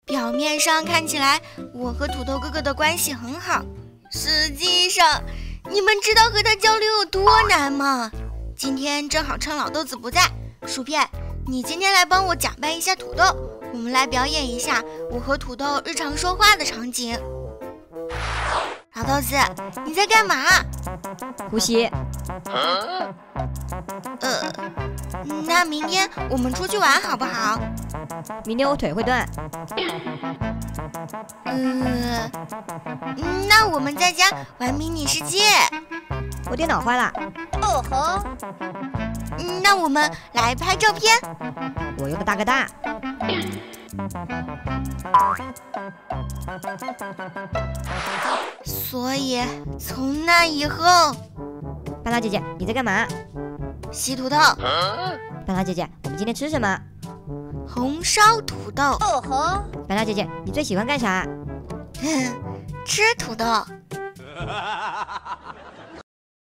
表面上看起来我和土豆哥哥的关系很好，实际上你们知道和他交流有多难吗？今天正好趁老豆子不在，薯片，你今天来帮我假扮一下土豆，我们来表演一下我和土豆日常说话的场景。老豆子，你在干嘛？ 呼吸。 那明天我们出去玩好不好？ 明天我腿会断。 那我们在家玩迷你世界。 我电脑坏了。 哦吼。那我们来拍照片。 我有个大哥大。 所以从那以后， 半拉姐姐你在干嘛？ 洗土豆。 半拉姐姐，我们今天吃什么？ 红烧土豆。哦吼。 半拉姐姐，你最喜欢干啥？ 吃土豆。